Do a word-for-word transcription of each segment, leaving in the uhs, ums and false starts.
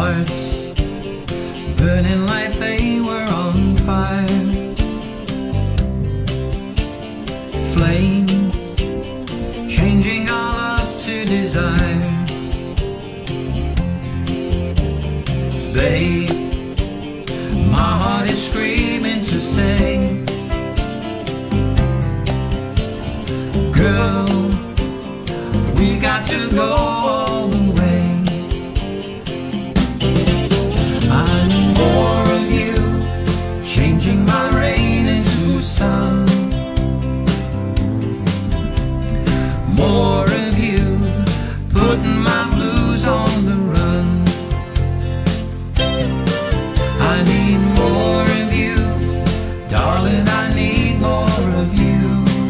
hearts burning like they were on fire. Flames changing our love to desire. Babe, my heart is screaming to say, girl, we got to go all the way. I need more of you, changing my rain into sun. More of you, putting my blues on the run. I need more of you, darling, I need more of you.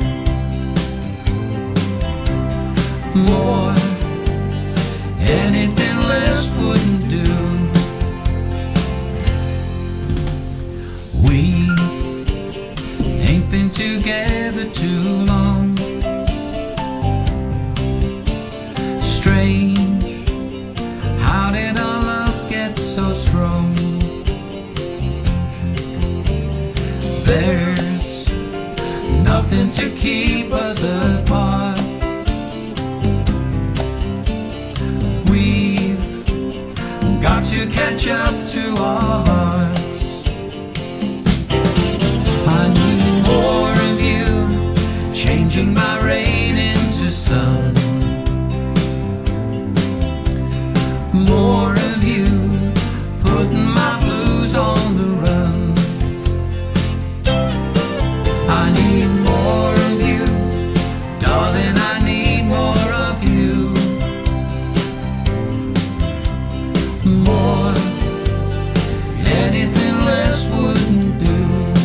More, anything less wouldn't do. We ain't been together too long. Strange, how did our love get so strong? There's nothing to keep us apart. We've got to catch up to our hearts. I need more of you, changing my rain into sun. More of you, putting my blues on the run. I need more of you, darling, I need more of you. More, anything less wouldn't do.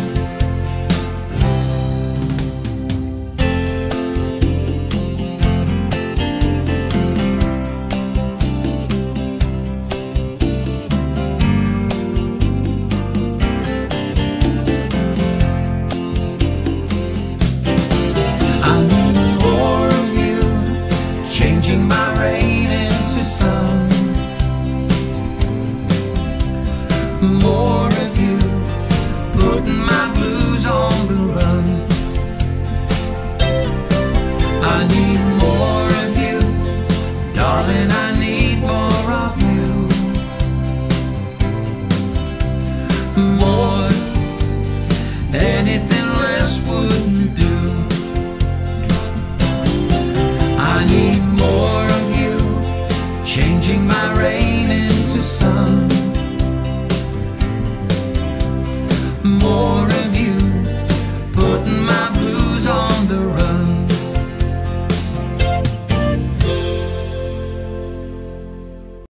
I need more of you, changing my rain into sun. More of you, putting my blues on the run. I need more of you, darling, I need more of you. More, anything less wouldn't do. I need more of you, changing my rain into sun. More